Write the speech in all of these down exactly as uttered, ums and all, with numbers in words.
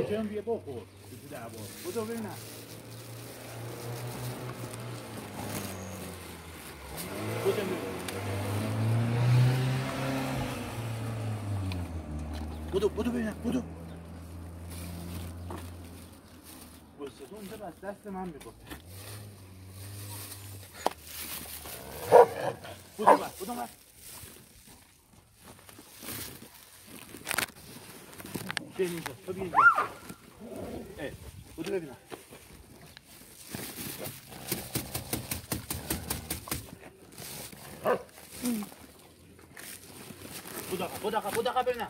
چون بیا بخور تو دعوا بودو ببینم بودو بودو بودو ببینم بودو بستو اونجا بس دست من میگفته بودو بر بودو بر بیا اینجا تو بیا اینجا اه بودو ببینم بودو بودو بودو ببینم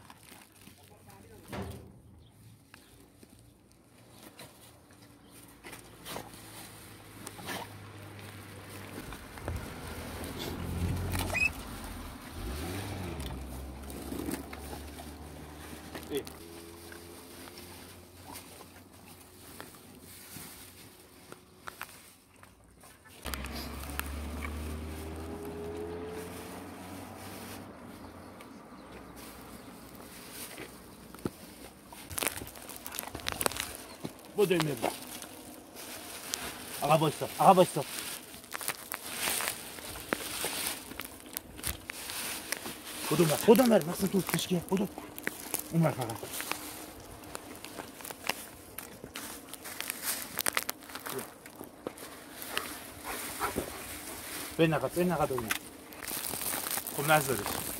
بودو این ببین آقا بایستا آقا بایستا بودو بر بودو بر مثلا تو تشکیه بودو اون بر فقط بین نقد بین نقد اون خب نزدش